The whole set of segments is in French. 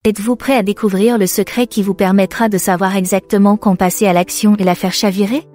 Êtes-vous prêt à découvrir le secret qui vous permettra de savoir exactement quand passer à l'action et la faire chavirer?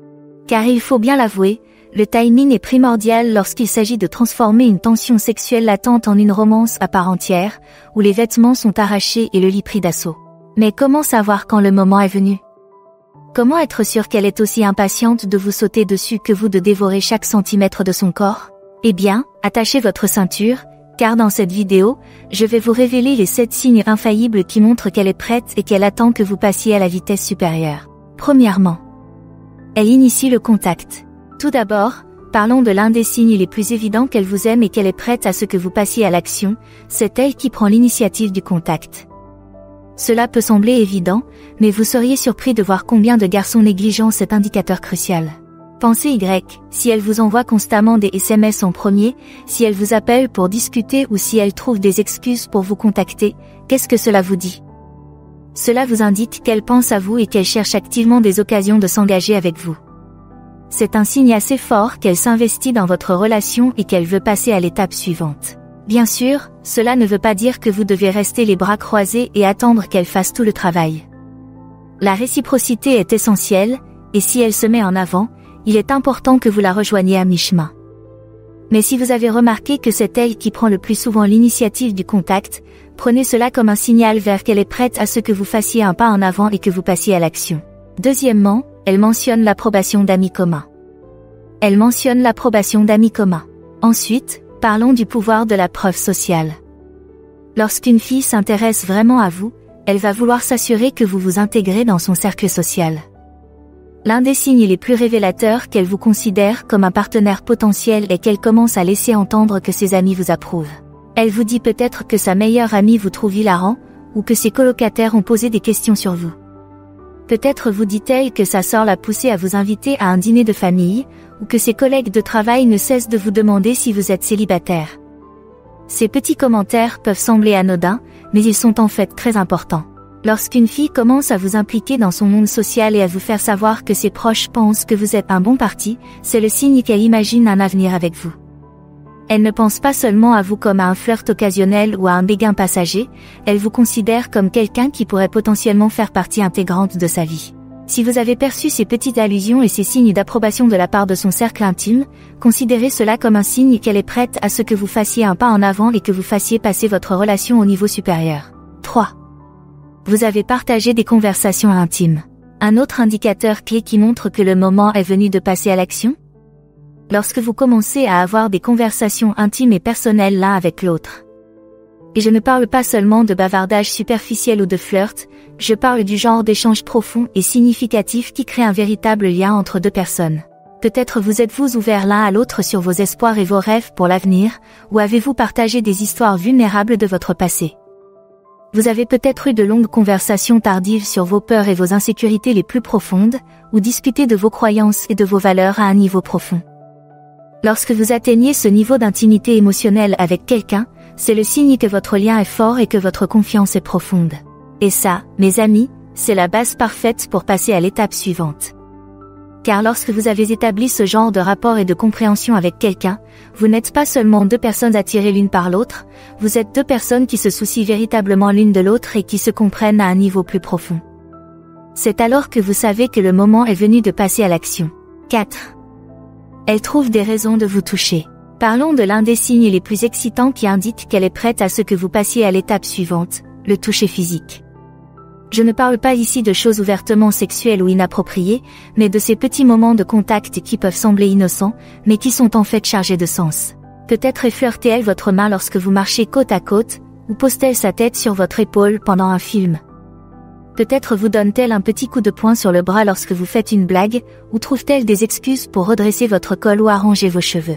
Car il faut bien l'avouer, le timing est primordial lorsqu'il s'agit de transformer une tension sexuelle latente en une romance à part entière, où les vêtements sont arrachés et le lit pris d'assaut. Mais comment savoir quand le moment est venu? Comment être sûr qu'elle est aussi impatiente de vous sauter dessus que vous de dévorer chaque centimètre de son corps? Eh bien, attachez votre ceinture, car dans cette vidéo, je vais vous révéler les 7 signes infaillibles qui montrent qu'elle est prête et qu'elle attend que vous passiez à la vitesse supérieure. Premièrement, elle initie le contact. Tout d'abord, parlons de l'un des signes les plus évidents qu'elle vous aime et qu'elle est prête à ce que vous passiez à l'action, c'est elle qui prend l'initiative du contact. Cela peut sembler évident, mais vous seriez surpris de voir combien de garçons négligent cet indicateur crucial. Pensez Y, si elle vous envoie constamment des SMS en premier, si elle vous appelle pour discuter ou si elle trouve des excuses pour vous contacter, qu'est-ce que cela vous dit? Cela vous indique qu'elle pense à vous et qu'elle cherche activement des occasions de s'engager avec vous. C'est un signe assez fort qu'elle s'investit dans votre relation et qu'elle veut passer à l'étape suivante. Bien sûr, cela ne veut pas dire que vous devez rester les bras croisés et attendre qu'elle fasse tout le travail. La réciprocité est essentielle, et si elle se met en avant, il est important que vous la rejoigniez à mi-chemin. Mais si vous avez remarqué que c'est elle qui prend le plus souvent l'initiative du contact, prenez cela comme un signal vers qu'elle est prête à ce que vous fassiez un pas en avant et que vous passiez à l'action. Deuxièmement, elle mentionne l'approbation d'amis communs. Elle mentionne l'approbation d'amis communs. Ensuite, parlons du pouvoir de la preuve sociale. Lorsqu'une fille s'intéresse vraiment à vous, elle va vouloir s'assurer que vous vous intégrez dans son cercle social. L'un des signes les plus révélateurs qu'elle vous considère comme un partenaire potentiel est qu'elle commence à laisser entendre que ses amis vous approuvent. Elle vous dit peut-être que sa meilleure amie vous trouve hilarant, ou que ses colocataires ont posé des questions sur vous. Peut-être vous dit-elle que sa sœur l'a poussé à vous inviter à un dîner de famille, ou que ses collègues de travail ne cessent de vous demander si vous êtes célibataire. Ces petits commentaires peuvent sembler anodins, mais ils sont en fait très importants. Lorsqu'une fille commence à vous impliquer dans son monde social et à vous faire savoir que ses proches pensent que vous êtes un bon parti, c'est le signe qu'elle imagine un avenir avec vous. Elle ne pense pas seulement à vous comme à un flirt occasionnel ou à un béguin passager, elle vous considère comme quelqu'un qui pourrait potentiellement faire partie intégrante de sa vie. Si vous avez perçu ces petites allusions et ces signes d'approbation de la part de son cercle intime, considérez cela comme un signe qu'elle est prête à ce que vous fassiez un pas en avant et que vous fassiez passer votre relation au niveau supérieur. 3. Vous avez partagé des conversations intimes. Un autre indicateur clé qui montre que le moment est venu de passer à l'action? Lorsque vous commencez à avoir des conversations intimes et personnelles l'un avec l'autre. Et je ne parle pas seulement de bavardage superficiel ou de flirt, je parle du genre d'échange profond et significatif qui crée un véritable lien entre deux personnes. Peut-être vous êtes-vous ouverts l'un à l'autre sur vos espoirs et vos rêves pour l'avenir, ou avez-vous partagé des histoires vulnérables de votre passé? Vous avez peut-être eu de longues conversations tardives sur vos peurs et vos insécurités les plus profondes, ou discuté de vos croyances et de vos valeurs à un niveau profond. Lorsque vous atteignez ce niveau d'intimité émotionnelle avec quelqu'un, c'est le signe que votre lien est fort et que votre confiance est profonde. Et ça, mes amis, c'est la base parfaite pour passer à l'étape suivante. Car lorsque vous avez établi ce genre de rapport et de compréhension avec quelqu'un, vous n'êtes pas seulement deux personnes attirées l'une par l'autre, vous êtes deux personnes qui se soucient véritablement l'une de l'autre et qui se comprennent à un niveau plus profond. C'est alors que vous savez que le moment est venu de passer à l'action. 4. Elle trouve des raisons de vous toucher. Parlons de l'un des signes les plus excitants qui indique qu'elle est prête à ce que vous passiez à l'étape suivante, le toucher physique. Je ne parle pas ici de choses ouvertement sexuelles ou inappropriées, mais de ces petits moments de contact qui peuvent sembler innocents, mais qui sont en fait chargés de sens. Peut-être effleure-t-elle votre main lorsque vous marchez côte à côte, ou pose-t-elle sa tête sur votre épaule pendant un film. Peut-être vous donne-t-elle un petit coup de poing sur le bras lorsque vous faites une blague, ou trouve-t-elle des excuses pour redresser votre col ou arranger vos cheveux.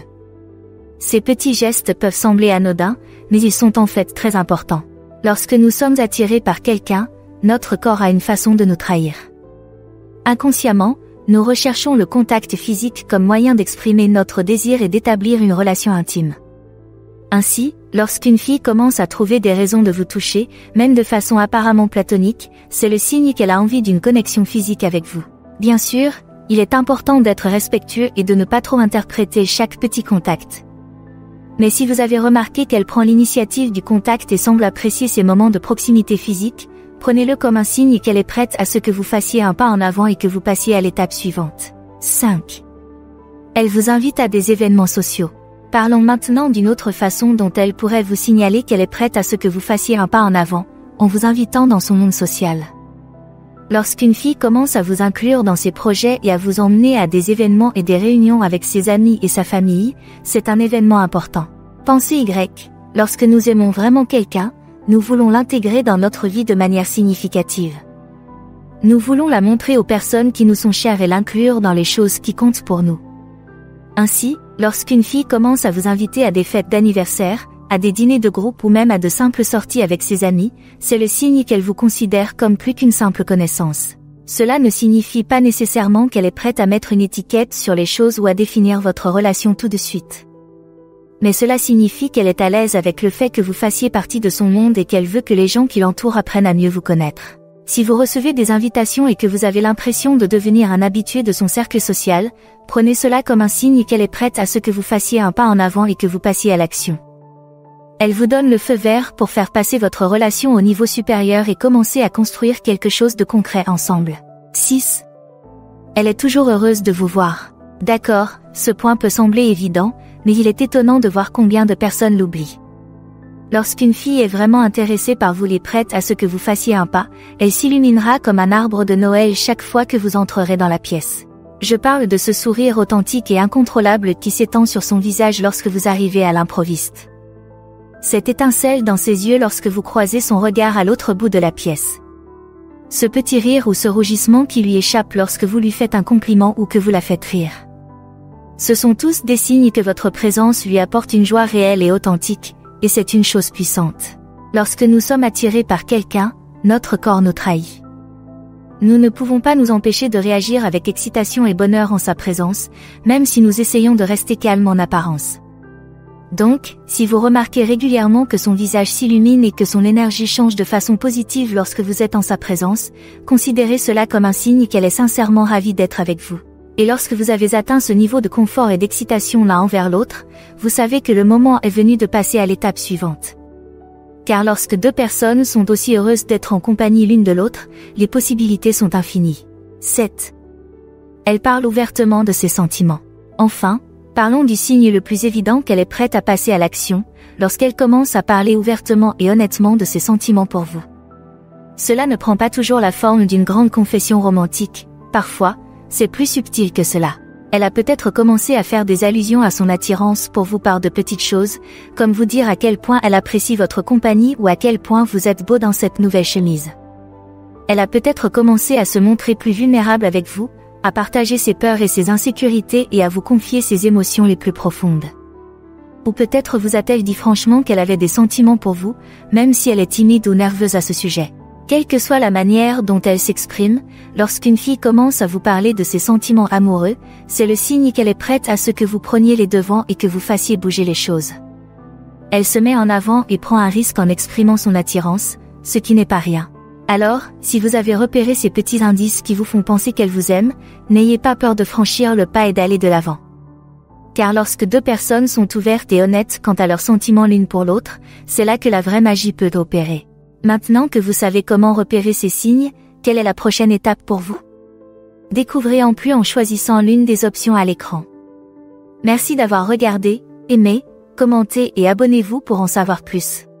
Ces petits gestes peuvent sembler anodins, mais ils sont en fait très importants. Lorsque nous sommes attirés par quelqu'un, notre corps a une façon de nous trahir. Inconsciemment, nous recherchons le contact physique comme moyen d'exprimer notre désir et d'établir une relation intime. Ainsi, lorsqu'une fille commence à trouver des raisons de vous toucher, même de façon apparemment platonique, c'est le signe qu'elle a envie d'une connexion physique avec vous. Bien sûr, il est important d'être respectueux et de ne pas trop interpréter chaque petit contact. Mais si vous avez remarqué qu'elle prend l'initiative du contact et semble apprécier ces moments de proximité physique, prenez-le comme un signe qu'elle est prête à ce que vous fassiez un pas en avant et que vous passiez à l'étape suivante. 5. Elle vous invite à des événements sociaux. Parlons maintenant d'une autre façon dont elle pourrait vous signaler qu'elle est prête à ce que vous fassiez un pas en avant, en vous invitant dans son monde social. Lorsqu'une fille commence à vous inclure dans ses projets et à vous emmener à des événements et des réunions avec ses amis et sa famille, c'est un événement important. Pensez Y. Lorsque nous aimons vraiment quelqu'un, nous voulons l'intégrer dans notre vie de manière significative. Nous voulons la montrer aux personnes qui nous sont chères et l'inclure dans les choses qui comptent pour nous. Ainsi, lorsqu'une fille commence à vous inviter à des fêtes d'anniversaire, à des dîners de groupe ou même à de simples sorties avec ses amis, c'est le signe qu'elle vous considère comme plus qu'une simple connaissance. Cela ne signifie pas nécessairement qu'elle est prête à mettre une étiquette sur les choses ou à définir votre relation tout de suite. Mais cela signifie qu'elle est à l'aise avec le fait que vous fassiez partie de son monde et qu'elle veut que les gens qui l'entourent apprennent à mieux vous connaître. Si vous recevez des invitations et que vous avez l'impression de devenir un habitué de son cercle social, prenez cela comme un signe qu'elle est prête à ce que vous fassiez un pas en avant et que vous passiez à l'action. Elle vous donne le feu vert pour faire passer votre relation au niveau supérieur et commencer à construire quelque chose de concret ensemble. 6. Elle est toujours heureuse de vous voir. D'accord, ce point peut sembler évident, mais il est étonnant de voir combien de personnes l'oublient. Lorsqu'une fille est vraiment intéressée par vous et prête à ce que vous fassiez un pas, elle s'illuminera comme un arbre de Noël chaque fois que vous entrerez dans la pièce. Je parle de ce sourire authentique et incontrôlable qui s'étend sur son visage lorsque vous arrivez à l'improviste. Cette étincelle dans ses yeux lorsque vous croisez son regard à l'autre bout de la pièce. Ce petit rire ou ce rougissement qui lui échappe lorsque vous lui faites un compliment ou que vous la faites rire. Ce sont tous des signes que votre présence lui apporte une joie réelle et authentique, et c'est une chose puissante. Lorsque nous sommes attirés par quelqu'un, notre corps nous trahit. Nous ne pouvons pas nous empêcher de réagir avec excitation et bonheur en sa présence, même si nous essayons de rester calmes en apparence. Donc, si vous remarquez régulièrement que son visage s'illumine et que son énergie change de façon positive lorsque vous êtes en sa présence, considérez cela comme un signe qu'elle est sincèrement ravie d'être avec vous. Et lorsque vous avez atteint ce niveau de confort et d'excitation l'un envers l'autre, vous savez que le moment est venu de passer à l'étape suivante. Car lorsque deux personnes sont aussi heureuses d'être en compagnie l'une de l'autre, les possibilités sont infinies. 7. Elle parle ouvertement de ses sentiments. Enfin, parlons du signe le plus évident qu'elle est prête à passer à l'action, lorsqu'elle commence à parler ouvertement et honnêtement de ses sentiments pour vous. Cela ne prend pas toujours la forme d'une grande confession romantique, parfois, c'est plus subtil que cela. Elle a peut-être commencé à faire des allusions à son attirance pour vous par de petites choses, comme vous dire à quel point elle apprécie votre compagnie ou à quel point vous êtes beau dans cette nouvelle chemise. Elle a peut-être commencé à se montrer plus vulnérable avec vous, à partager ses peurs et ses insécurités et à vous confier ses émotions les plus profondes. Ou peut-être vous a-t-elle dit franchement qu'elle avait des sentiments pour vous, même si elle est timide ou nerveuse à ce sujet. Quelle que soit la manière dont elle s'exprime, lorsqu'une fille commence à vous parler de ses sentiments amoureux, c'est le signe qu'elle est prête à ce que vous preniez les devants et que vous fassiez bouger les choses. Elle se met en avant et prend un risque en exprimant son attirance, ce qui n'est pas rien. Alors, si vous avez repéré ces petits indices qui vous font penser qu'elle vous aime, n'ayez pas peur de franchir le pas et d'aller de l'avant. Car lorsque deux personnes sont ouvertes et honnêtes quant à leurs sentiments l'une pour l'autre, c'est là que la vraie magie peut opérer. Maintenant que vous savez comment repérer ces signes, quelle est la prochaine étape pour vous? Découvrez en plus en choisissant l'une des options à l'écran. Merci d'avoir regardé, aimé, commenté et abonnez-vous pour en savoir plus.